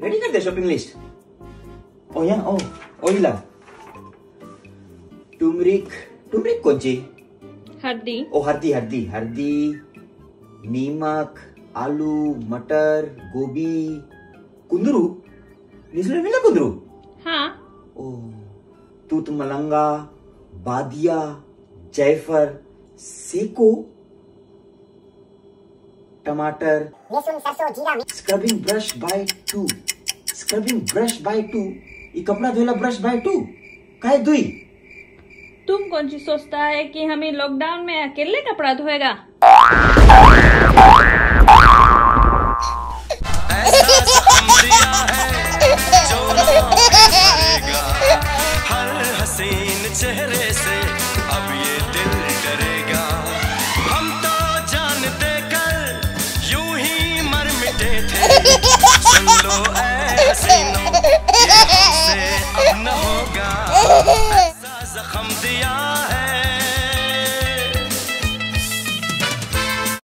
Ready कर दे shopping list. ओ या ओ ओइला टुमरिक कोची हल्दी ओ हल्दी नीमक आलू मटर गोभी कुंदरू निसले मिला कुंदरू हाँ ओ तूत मलंगा बादिया जायफल सेको टमाटर लहसुन सरसों जीरा स्क्रबिंग ब्रश बाय 2 ये कपड़ा धोला ब्रश बाय 2 काहे दुई। तुम कौन सी सोचता है कि हमें लॉकडाउन में अकेले कपड़ा धोएगा। हर हसीन चेहरे से